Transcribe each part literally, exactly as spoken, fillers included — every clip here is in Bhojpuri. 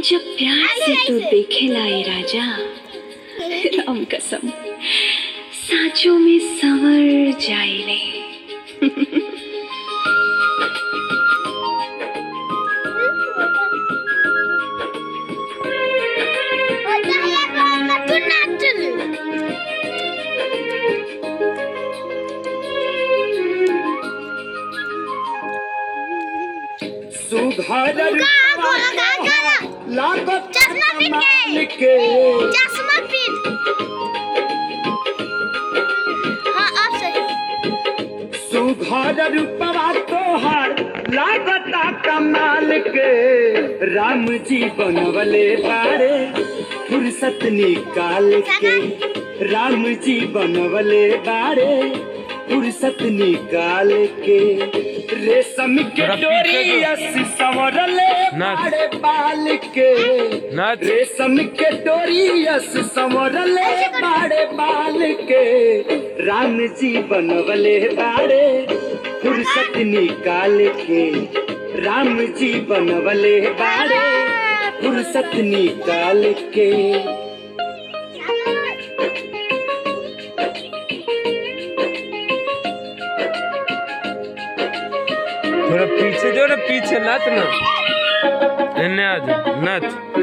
जब प्यार से तू देखेला ए राजा, राम कसम साँचों में संवर जाइले। सुधार लागत चश्मा पीट के चश्मा पीट हाँ अब सही। सुधार रूपवा तोहार लागता कमाल के, राम जी बनवले बारे फुर्सत निकाल के, राम जी बनवले बारे फुर्सत निकाल के, रेशम के डोरी अस्सी संवरले बाड़े बाल के, रेशम के डोरी अस्सी संवरले बाड़े बाल के, राम जी बनवले बाड़े फुर्सत निकाल के, राम जी बनवले बाड़े फुर्सत निकाल के। थोड़ा पीछे जो ना, पीछे नत ना इन्हें आ जाओ नत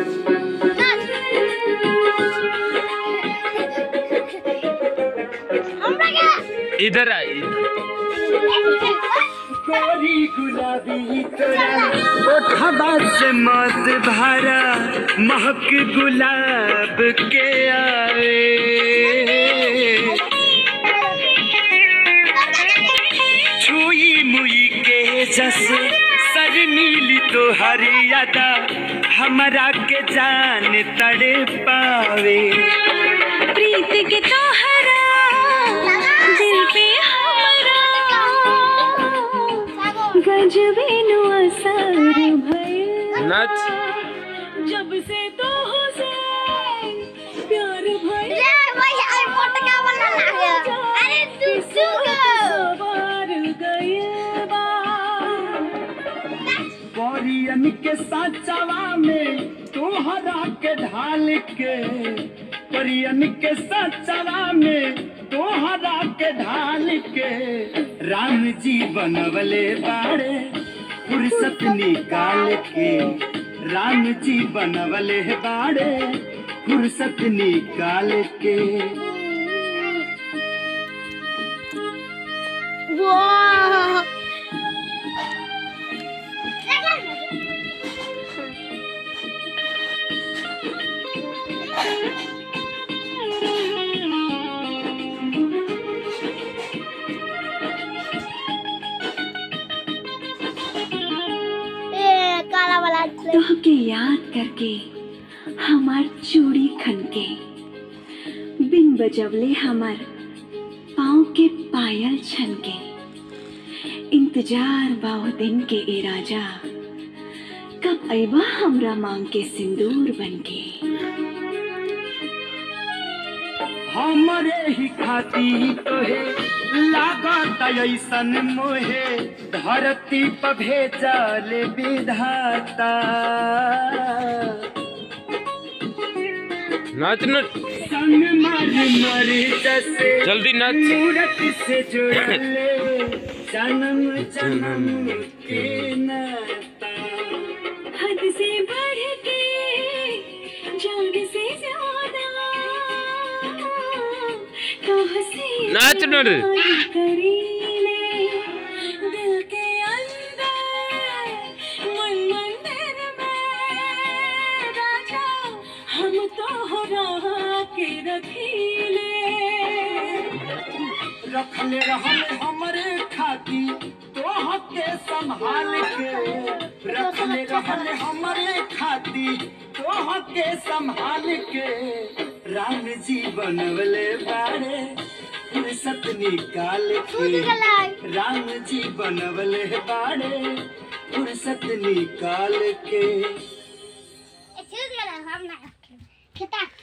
इधर आई। गोरी गुलाबी तोरा ओठवा से मत भरा, महक गुलाब के आए, छुई मुई के जस सर नीली तो हरियादा, हमरा के जान तड़े पावे, प्रीत के तोहरा दिल पे हमरा गजबे नु असर भइल, नच जब से तो से प्यार भइल। अरे तू सवार गइल बा परियन के साचवा में तोहरा के ढाल के, परियन के साचवा में तोहरा के ढाल के, राम जी बनवले बाड़े फुर्सत निकाल के, राम जी बनवले बाड़े फुर्सत निकाल के। वाह काला वाला तोहके याद करके हमार चूड़ी खनके, बिन बजवले हमार पाँव के पायल छनके, इंतजार बाओ दिन के ए राजा, कब अइबा हमरा मांग के सिंदूर बनके। हमरे ही खाती तोहे लागत ऐसन मोहे, धरती पर भेजल विधाता, नाच नच संग मर मर जैसे जल्दी नाच। मूरत से जुड़ले जन्म जन्म के नाता, हद से बढ़ के जान से ज्यादा तो हंसी नाच न रे। करीले दिल के अंदर मन मंदिर में राजा, हम तो हरा के रखीले, रखले रहले हमरे खाती तोह के संभाल के, रखले रहले हमरे खाती तोह के संभाल के, राम जी बनवले बाड़े फुर्सत निकाल के, राम जी बनवले बाड़े फुर्सत निकाल के। हम ना